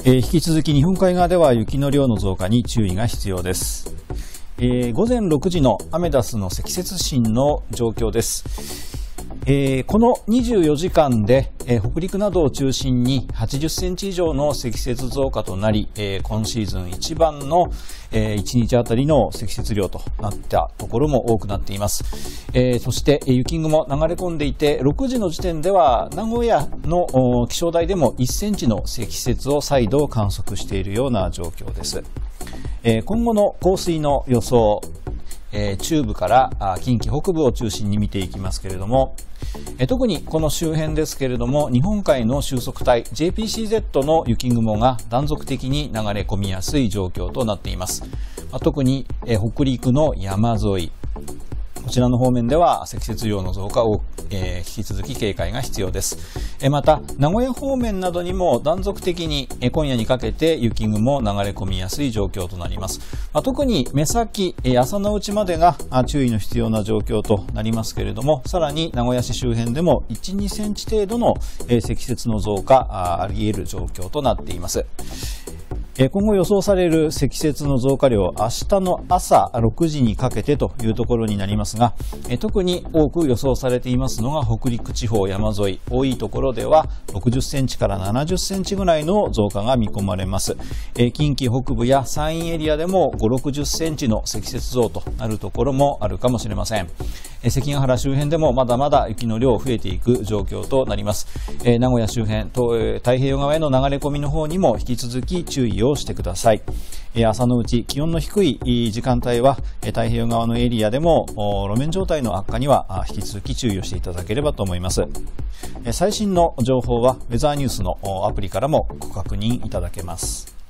引き続き日本海側では雪の量の増加に注意が必要です。午前6時のアメダスの積雪深の状況です。この24時間で、北陸などを中心に80センチ以上の積雪増加となり、今シーズン一番の、1日あたりの積雪量となったところも多くなっています。そして雪雲流れ込んでいて、6時の時点では名古屋の気象台でも1センチの積雪を再度観測しているような状況です。今後の降水の予想、中部から近畿北部を中心に見ていきますけれども、特にこの周辺ですけれども、日本海の収束帯 JPCZ の雪雲が断続的に流れ込みやすい状況となっています。特に北陸の山沿い、こちらの方面では積雪量の増加を引き続き警戒が必要です。また名古屋方面などにも断続的に今夜にかけて雪雲流れ込みやすい状況となります。特に目先朝のうちまでが注意の必要な状況となりますけれども、さらに名古屋市周辺でも 1,2 センチ程度の積雪の増加あり得る状況となっています。今後予想される積雪の増加量、明日の朝6時にかけてというところになりますが、特に多く予想されていますのが北陸地方山沿い、多いところでは60センチから70センチぐらいの増加が見込まれます。近畿北部や山陰エリアでも5、60センチの積雪増となるところもあるかもしれません。関ヶ原周辺でもまだまだ雪の量増えていく状況となります。名古屋周辺、太平洋側への流れ込みの方にも引き続き注意をしてください。朝のうち気温の低い時間帯は太平洋側のエリアでも路面状態の悪化には引き続き注意をしていただければと思います。最新の情報はウェザーニュースのアプリからもご確認いただけます。